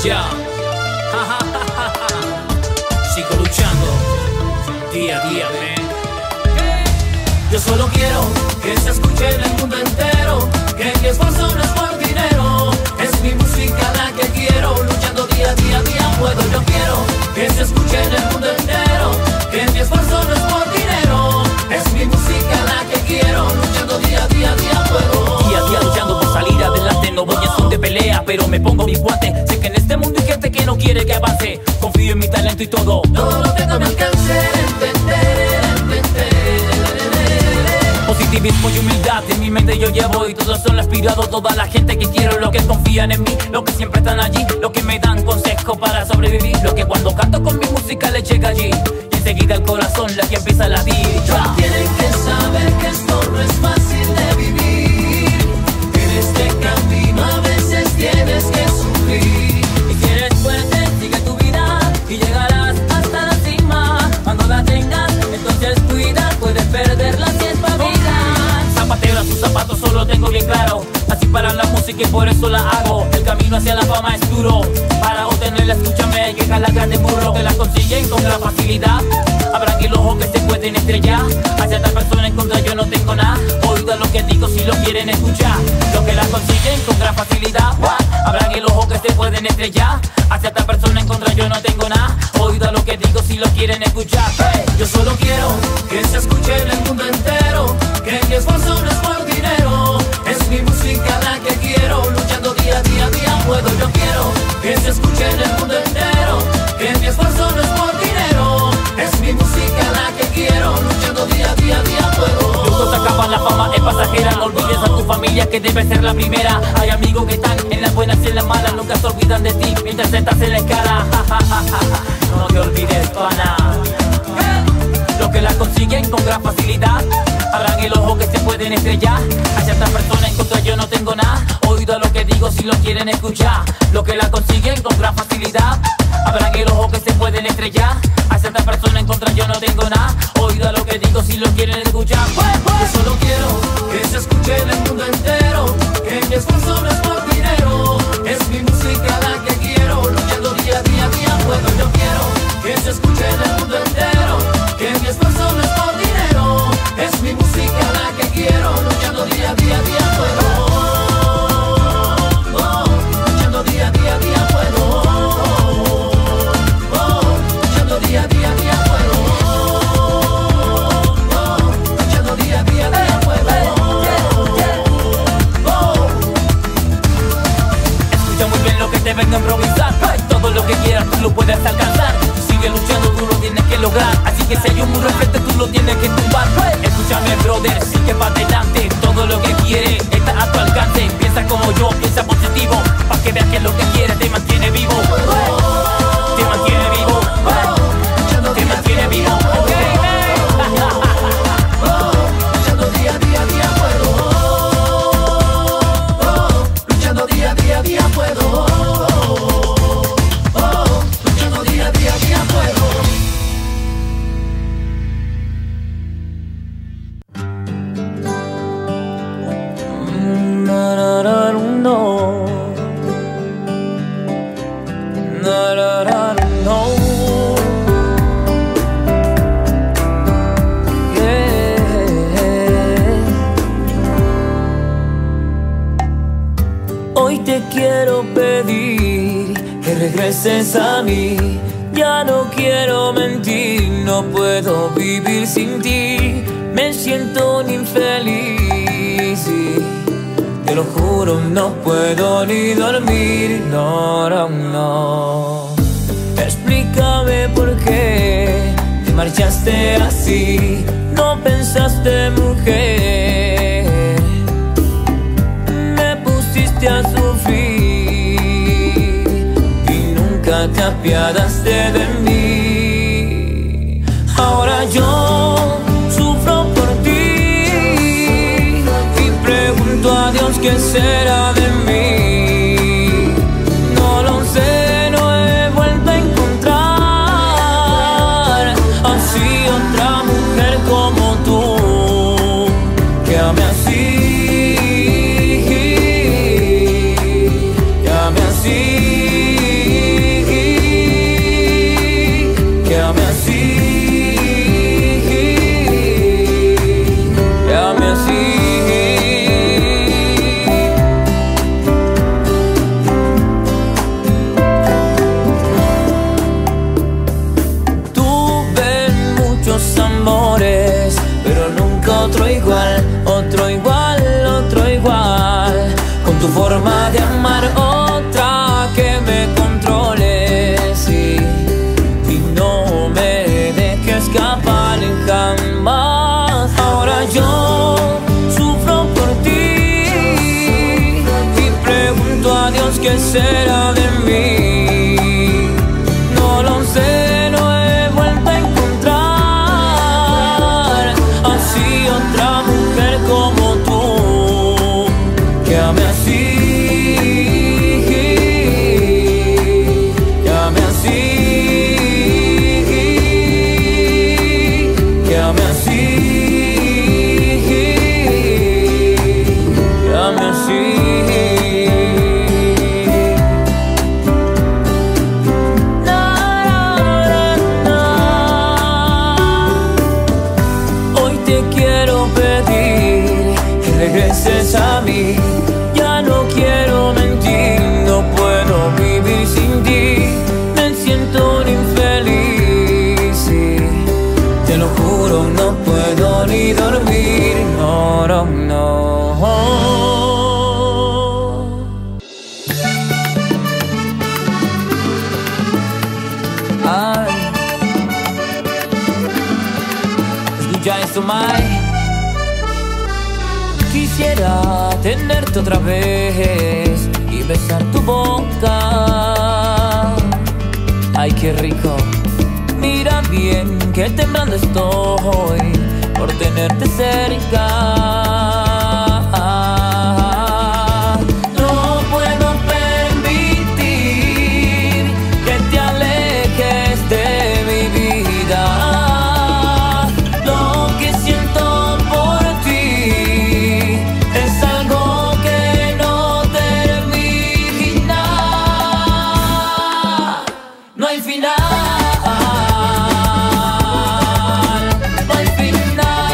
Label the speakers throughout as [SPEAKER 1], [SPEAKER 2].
[SPEAKER 1] Ya. Sigo luchando día a día, man. Yo solo quiero que se escuche en el mundo entero, que mi esfuerzo no es por dinero, es mi música la que quiero, luchando día a día puedo. Yo quiero que se escuche en el mundo entero, que mi esfuerzo no es por dinero, es mi música la que quiero, luchando día a día puedo. Día a día luchando por salir adelante, no voy a son de pelea, pero me pongo mis guantes. Sé que en este mundo hay gente que no quiere que avance, confío en mi talento y todo lo tengo a mi alcance. Positivismo y humildad en mi mente yo llevo, y todos son aspirados, toda la gente que quiero, los que confían en mí, los que siempre están allí, los que me dan consejos para sobrevivir, los que cuando canto con mi música les llega allí, y enseguida el corazón la que empieza a latir. Tienen que saber que esto no es fácil de vivir, en este camino a veces tienes que sufrir, y si eres fuerte sigue tu vida y llegarás hasta la cima. Cuando la tengas entonces cuida, puedes perderla si es para vida. Zapatero a sus zapatos, solo tengo bien claro, así para la música y por eso la hago. El camino hacia la fama es duro, para obtenerla escúchame hay que jalar grande burro, que la consiguen con gran facilidad. Habrá que el ojo que se pueden estrellar, hacia tal persona en contra yo no tengo nada, oído a lo que digo si lo quieren escuchar, lo que la consiguen con gran facilidad. Habrá que el ojo que se pueden estrellar, hacia tal persona en contra yo no tengo nada, oído a lo que digo si lo quieren escuchar. Yo solo quiero que se escuche en el mundo entero, que mi esfuerzo no es por dinero, es mi música la que quiero, luchando día a día puedo. Yo quiero que se escuche en el mundo entero, que mi esfuerzo no es por dinero, es mi música la que quiero, luchando día a día puedo. Luego se acaba la fama, es pasajera, no olvides a tu familia que debe ser la primera. Hay amigos que están en las buenas y en las malas, nunca se olvidan de ti mientras estás en la escala. No te olvides, pana. Los que la consiguen con gran facilidad, abran el ojo que se pueden estrellar, hacia esta persona en contra yo no tengo nada, oído a lo que digo si lo quieren escuchar. Los que la consiguen con gran facilidad, abran el ojo que se pueden estrellar, hacia esta persona en contra yo no tengo nada, oído a lo que digo si lo quieren escuchar. Yo solo quiero que se escuche en el mundo entero, que mi esfuerzo no es por dinero, es mi música la que quiero, luchando día a día puedo. Yo quiero que se escuche en el mundo entero, que mi esfuerzo no es por dinero, es mi música la que quiero, luchando día a día puedo. Luchando día a día puedo. Luchando día a día puedo. Luchando día a día puedo. Escucha muy bien lo que te vengo a improvisar, todo lo que quieras tú lo puedes alcanzar. Sigue luchando, tú lo tienes que lograr, así que si hay un muro enfrente tú lo tienes que tumbar. Escúchame brother, sigue para adelante, todo lo que quieres está a tu alcance. Piensa como yo, piensa positivo, pa' que veas que lo que quieres te mantiene vivo. Te mantiene vivo, te mantiene vivo, ok. Luchando día a día puedo. Luchando día a día puedo. Luchando día a día puedo. Hoy te quiero pedir que regreses a mí, ya no quiero mentir, no puedo vivir sin ti, me siento un infeliz, sí. Te lo juro, no puedo ni dormir, no. Explícame por qué te marchaste así, no pensaste mujer, me pusiste a sufrir y nunca te apiadaste de mí. Ahora yo sufro por ti y pregunto a Dios qué será de mí. No lo sé, no he vuelto a encontrar así otra mujer como tú, que ame así, que ame así. ¿qué será de mí? No lo sé, no he vuelto a encontrar así otra mujer como tú, que ame así, que ame así, que ame así, que ame así. Regreses a mí, ya no quiero mentir, no puedo vivir sin ti, me siento un infeliz, sí, te lo juro, no puedo ni dormir, no, no, no. Ay, escucha esto, Mike. Quisiera tenerte otra vez y besar tu boca. Ay, qué rico. Mira bien que temblando estoy por tenerte cerca. No puedo permitir que te alejes de mi vida. Lo que siento por ti es algo que no termina. No hay final. No hay final.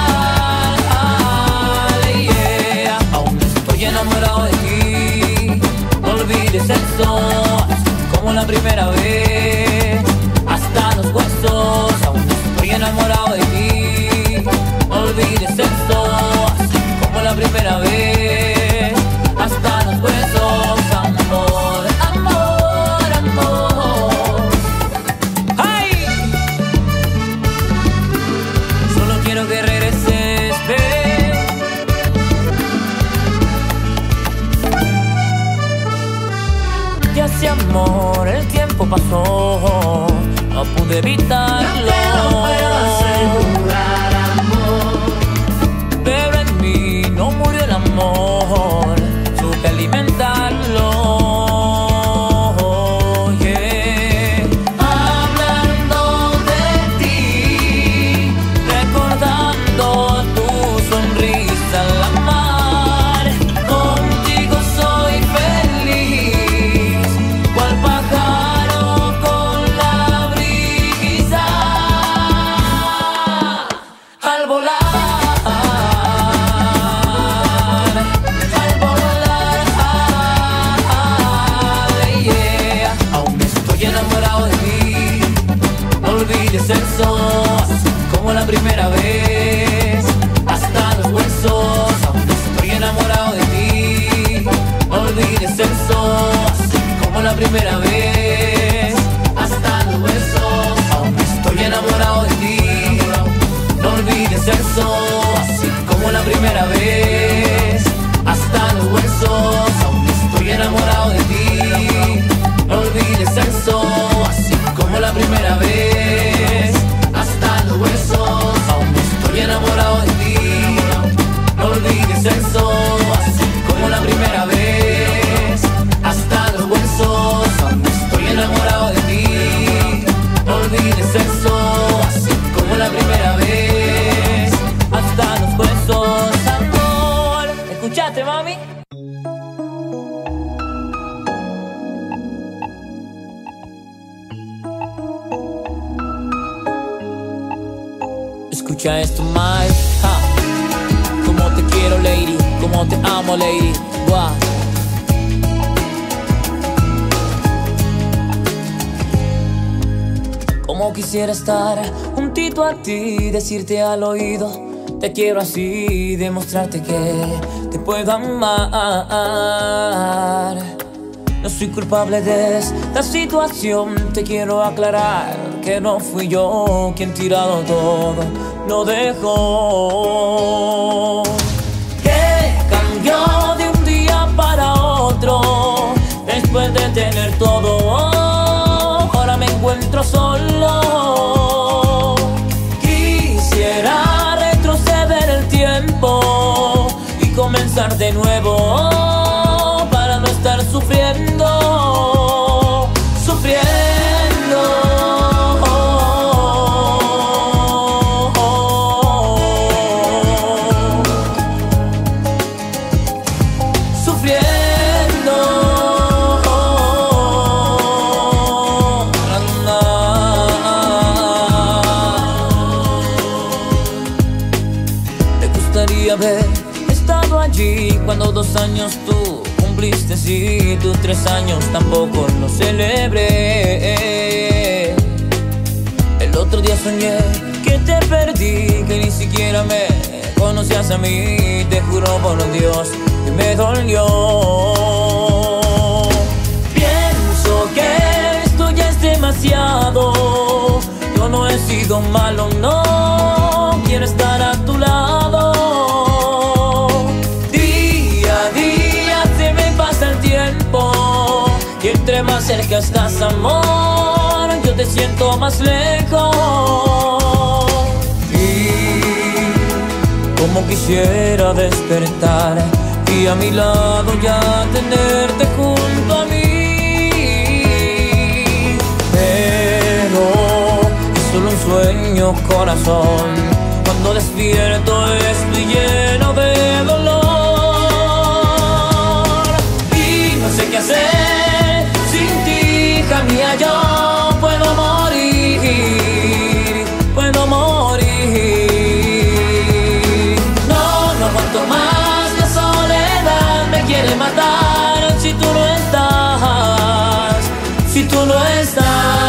[SPEAKER 1] Yeah. Aún estoy enamorado de ti. No olvides eso, como la primera vez. Hasta los huesos. Aún estoy enamorado de ti. No olvides eso, como la primera vez, hasta los huesos, amor, amor, amor. ¡Ay! Solo quiero que regreses, ven. Ya ese amor, el tiempo pasó, no pude evitarlo.
[SPEAKER 2] No te lo puedo asegurar, amor.
[SPEAKER 1] Pero en mí no murió el amor, supe alimentarlo. Yeah. Hablando de ti, recordando tu sonrisa al la mar. Contigo soy feliz, cual pájaro con la brisa. Al volar. Eso, como la primera vez, hasta los huesos, aún estoy enamorado de ti. No olvides eso, como la primera vez, hasta los huesos, aún estoy enamorado de ti. No olvides eso, así como la primera vez, hasta los huesos, aún estoy enamorado de ti. No olvides eso, así como la primera vez, hasta los huesos, aún estoy enamorado de ti. No olvides eso, así como la primera vez, hasta los huesos, aún estoy enamorado de ti. No olvides eso, así como la primera vez, hasta los huesos, amor. ¿Escuchaste, mami? Escucha esto, Mike. Como te quiero, lady. Como te amo, lady. Wow. Como quisiera estar juntito a ti, decirte al oído, te quiero así, demostrarte que te puedo amar. No soy culpable de esta situación, te quiero aclarar que no fui yo quien tirado todo lo dejó. Que cambió de un día para otro, te solo. Quisiera retroceder el tiempo y comenzar de nuevo para no estar sufriendo, sufriendo.
[SPEAKER 2] Haber estado allí cuando 2 años tú cumpliste y tus 3 años tampoco lo celebré. El otro día soñé que te perdí, que ni siquiera me conocías a mí. Te juro por Dios que me dolió. Pienso que esto ya es demasiado. Yo no he sido malo, no quiero estar a tu lado. Y entre más cerca estás, amor, yo te siento más lejos. Y como quisiera despertar y a mi lado ya tenerte junto a mí. Pero es solo un sueño, corazón. Cuando despierto estoy lleno de dolor. Y no sé qué hacer. Hija mía, yo puedo morir, puedo morir. No, no aguanto más, la soledad me quiere matar. Si tú no estás, si tú no estás.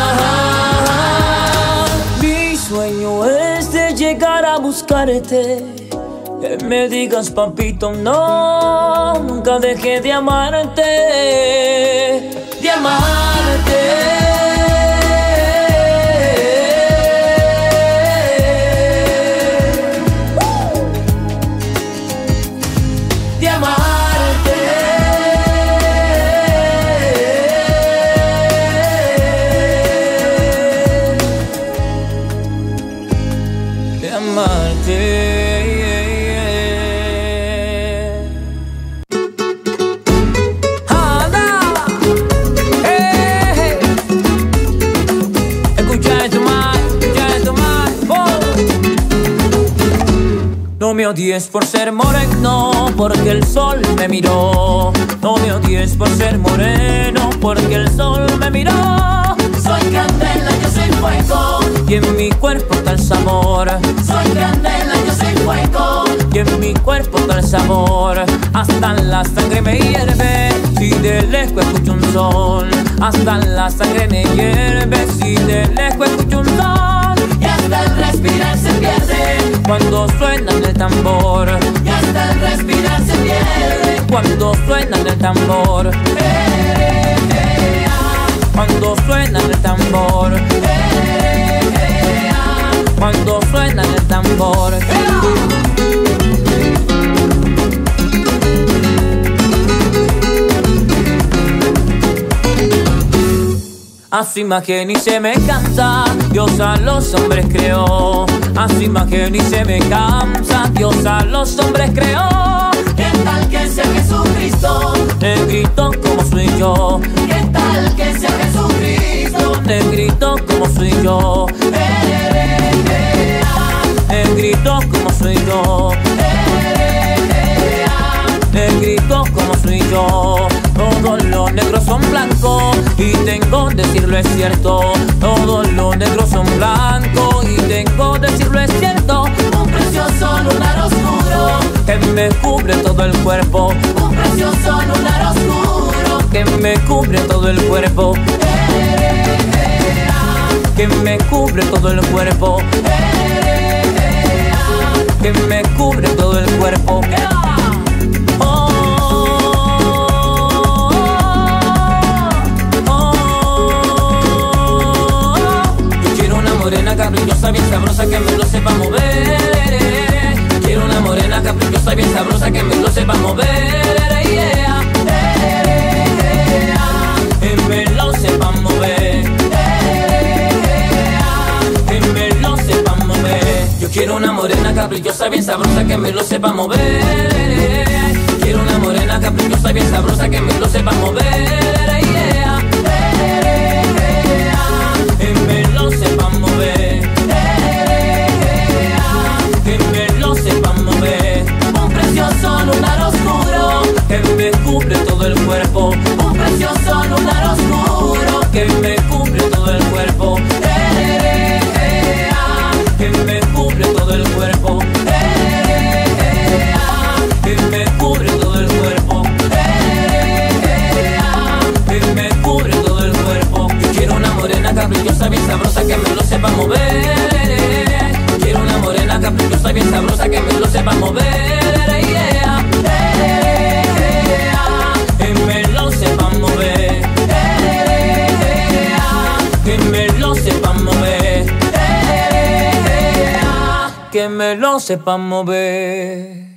[SPEAKER 2] Mi sueño es de llegar a buscarte, que me digas papito, no, nunca dejé de amarte, de amarte. De amarte. De amarte. No me odies por ser moreno, porque el sol me miró. No me odies por ser moreno, porque el sol me miró. Soy candela, yo soy fuego, y en mi cuerpo está el sabor. Soy candela, yo soy fuego, y en mi cuerpo está el sabor. Hasta la sangre me hierve si de lejos escucho un sol. Hasta la sangre me hierve si de lejos escucho un sol. Y hasta el respirar se pierde cuando suena el tambor. Y hasta el respirar se pierde cuando suena el tambor. Cuando suena el tambor. Cuando suena el tambor. Así más que ni se me cansa, Dios a los hombres creó. Así más que ni se me cansa, Dios a los hombres creó. ¿Qué tal que sea Jesucristo? Negrito como soy yo. ¿Qué tal que sea Jesucristo? Negrito como soy yo. Negrito como soy yo. Negrito como soy yo. Todos los negros son blancos y tengo que decirlo es cierto. Todos los negros son blancos y tengo que decirlo es cierto. Un precioso lunar oscuro que me cubre todo el cuerpo. Un precioso lunar oscuro que me cubre todo el cuerpo. Que me cubre todo el cuerpo. Que me cubre todo el cuerpo. Morena caprichosa, bien sabrosa, que me lo sepa mover. Quiero una morena caprichosa, bien sabrosa, que me lo sepa mover. Yeah. Que me lo sepa mover. sepa mover. Quiero una morena caprichosa y bien sabrosa que me lo sepa mover. Yeah. Que me lo sepa mover. Que me lo sepa mover. Un precioso lunar oscuro que me cubre todo el cuerpo. Un precioso lunar oscuro que me cubre todo el cuerpo. Que me cubre todo el cuerpo. Que me cubre todo el cuerpo. Que me cubre todo el cuerpo. Yo quiero una morena caprichosa bien sabrosa que me lo sepa mover. Quiero una morena caprichosa bien sabrosa que me lo sepa mover. Yeah. Que me lo sepa mover. Que me lo sepa mover. Que me lo sepa mover.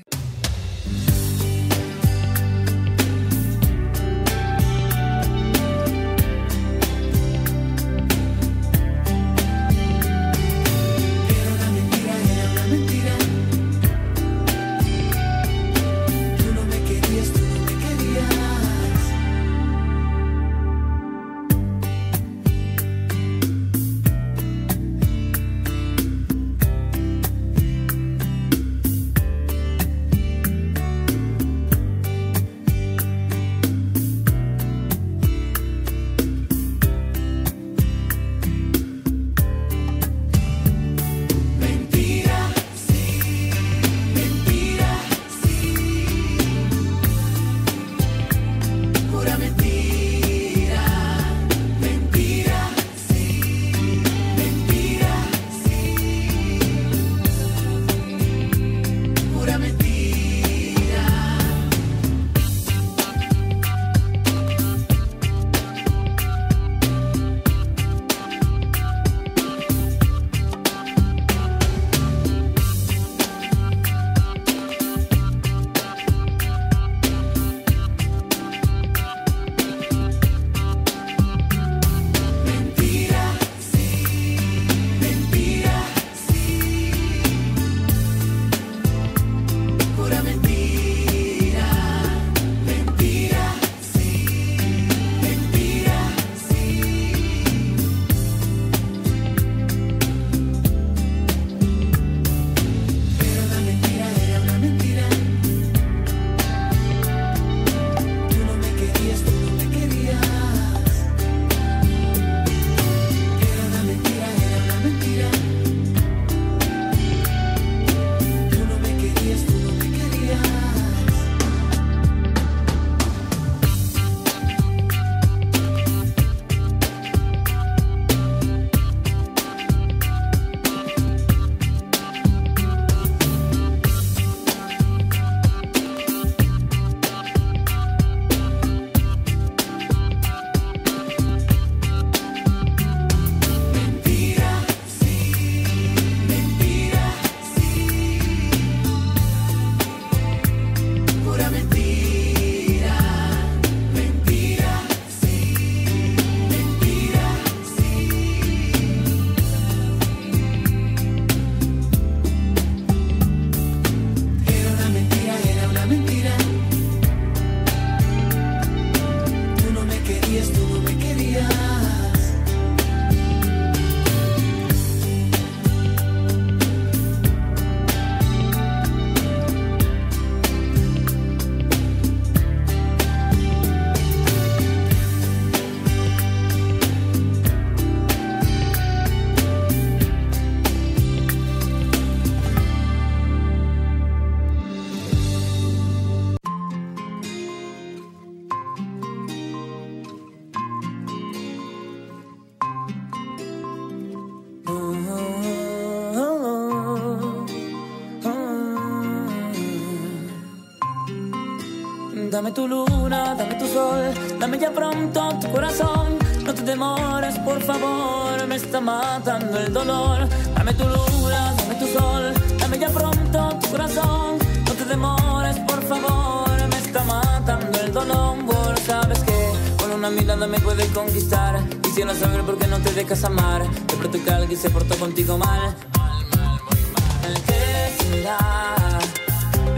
[SPEAKER 1] Dame tu luna, dame tu sol, dame ya pronto tu corazón. No te demores, por favor, me está matando el dolor. Dame tu luna, dame tu sol, dame ya pronto tu corazón. No te demores, por favor, me está matando el dolor. Sabes que con una mirada me puedes conquistar. Quisiera saber por qué no te dejas amar. De pronto que alguien se portó contigo mal. ¿Qué será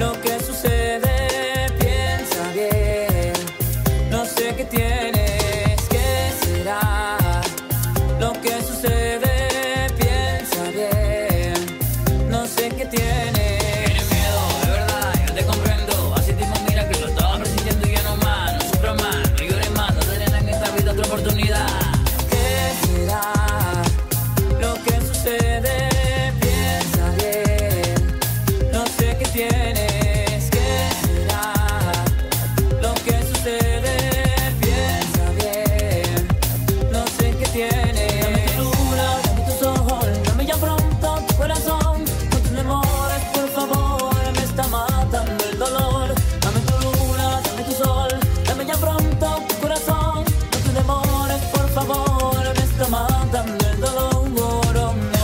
[SPEAKER 2] que tienes, ¿qué será lo que sucede? Piensa bien, no sé qué tienes.
[SPEAKER 1] Tienes miedo, de verdad, yo te comprendo. Así mismo mira que lo estaba resistiendo y ya no más. No sufras más, no llores más, no te en esta vida otra oportunidad.
[SPEAKER 2] ¿Qué será lo que sucede? Piensa bien, no sé qué tienes, ¿qué será lo que sucede? Piensa bien, no sé qué tienes. Dame tu luna, dame tus ojos, dame ya pronto tu corazón. No te demores, por favor, me está matando el dolor. Dame tu luna, dame tu sol, dame ya pronto tu corazón. No te demores, por favor, me está matando el dolor. Oh, no.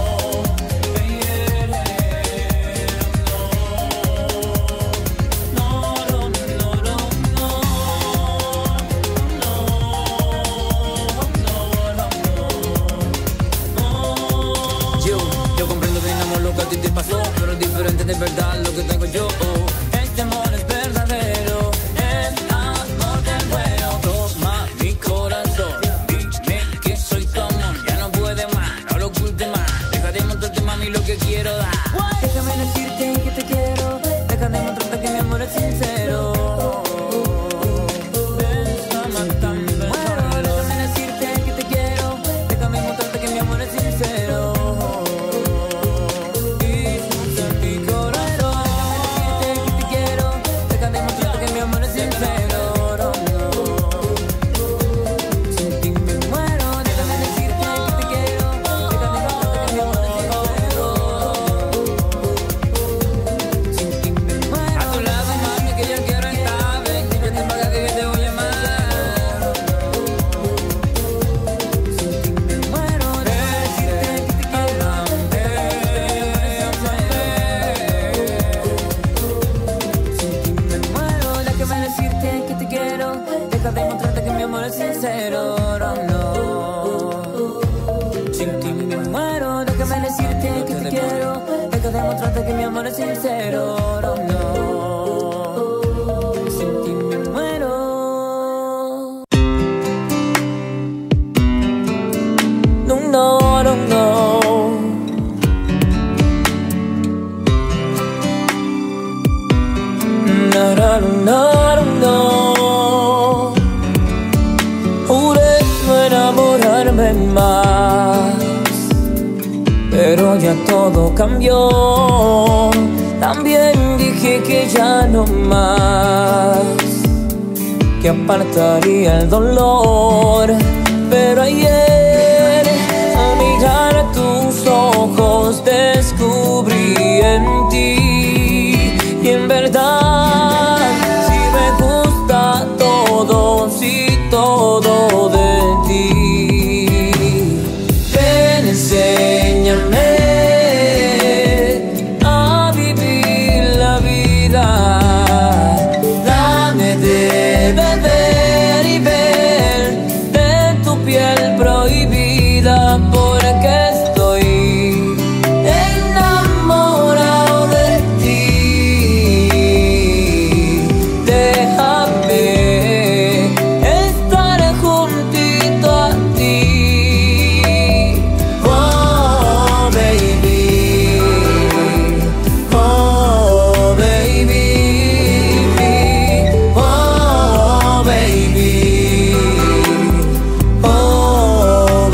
[SPEAKER 1] Yo comprendo bien, amor, lo que a ti te pasó, pero es diferente de verdad lo que tengo yo.
[SPEAKER 2] Este amor es verdadero, es amor del bueno.
[SPEAKER 1] Toma mi corazón, dime que soy tu amor. Ya no puede más, no lo oculte más. Deja de mostrarte, mami, lo que quiero dar.
[SPEAKER 2] Déjame decirte que te quiero, deja de mostrarte que mi amor es sincero. Me está matando el dolor. Déjame decirte que te quiero, déjame mostrarte que mi amor es sincero. Y escucha mi corazón. Déjame decirte que te quiero, deja de mostrarte que mi amor es sincero. Sin ti me muero. Déjame decirte que te quiero, deja de mostrarte que mi amor es sincero. Sin ti me muero.
[SPEAKER 1] A tu lado, mami, que yo quiero estar. Ven, dígate para acá que te voy a amar.
[SPEAKER 2] Sin ti me muero. Déjame decirte que te quiero, sin ti me muero. Déjame decirte que te quiero, deja de mostrarte que mi amor es sincero. No. Sin ti me muero. Déjame decirte que te quiero, deja de mostrarte que mi amor es sincero. No. Sin ti me muero. No, no, no, no. No, no, no, no. Juré no enamorarme más, pero ya todo cambió. También dije que ya no más, que apartaría el dolor. Pero ayer, al mirar tus ojos, descubrí en ti. Y en verdad, si me gusta todo, sí, todo de ti. Ven, enséñame a vivir la vida. Dame de beber y ver de tu piel prohibida, porque estoy enamorado de ti. Déjame estar juntito a ti. Oh, baby. Oh, baby. Oh, baby. Oh,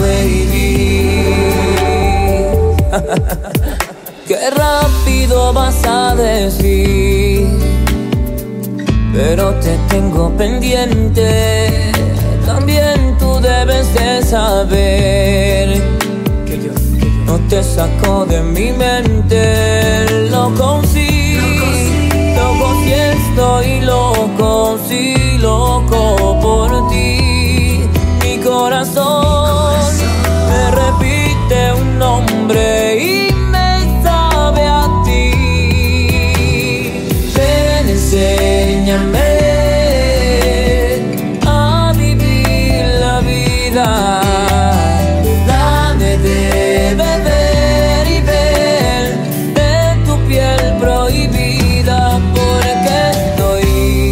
[SPEAKER 2] baby. Qué rápido vas a decir, pero te tengo pendiente. También tú debes de saber que yo no te saco de mi mente. Loco sí, loco sí estoy loco, sí, loco por ti. Mi corazón me repite un nombre y me sabe a ti. Ven, enséñame a vivir la vida. Dame de beber y ver de tu piel prohibida, porque estoy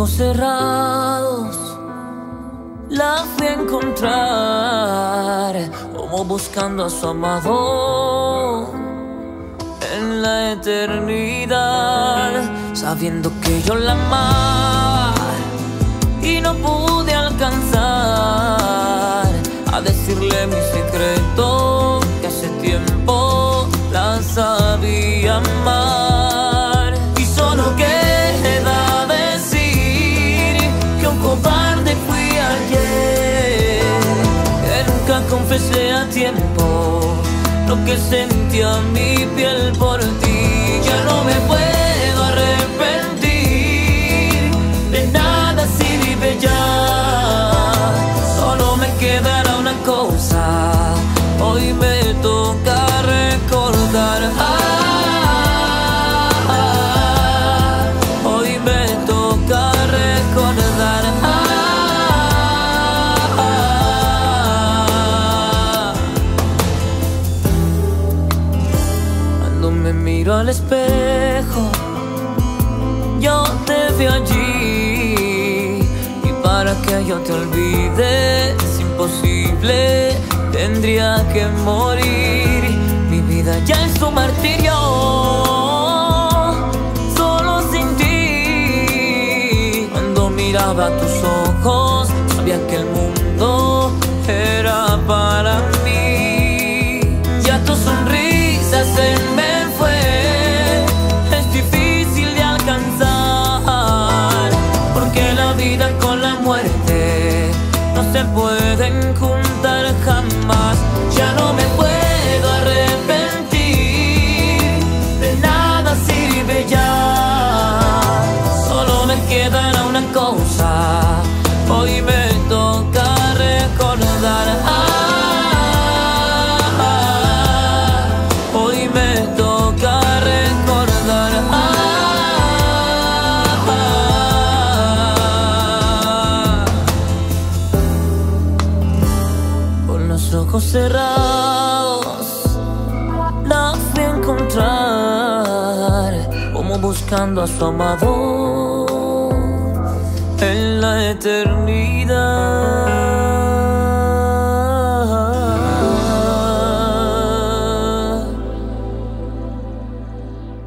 [SPEAKER 2] ojos cerrados la fui a encontrar, como buscando a su amado en la eternidad, sabiendo que yo la amaba y no pude alcanzar a decirle mi secreto, que hace tiempo la sabía amar. Y solo queda decir que un cobarde fui ayer, que nunca confesé a tiempo lo que sentía mi piel por ti. Ya no me puedo arrepentir de nada si vive ya. Solo me quedará una cosa, hoy me toca recordar. Hoy me toca recordar. Cuando me miro al espejo, yo te veo allí, y para que yo te olvide es imposible, tendría que morir. Mi vida ya es un martirio, solo sin ti. Cuando miraba tus ojos, sabía que el mundo era para mí. Ya tu sonrisa se me fue, es difícil de alcanzar, porque la vida con la muerte no se pueden juntar jamás. Ya no me puedo arrepentir, de nada sirve ya. Solo me quedará una cosa, hoy me toca recordar. Hoy me toca recordar. Con los ojos cerrados la fui a encontrar, como buscando a su amado en la eternidad.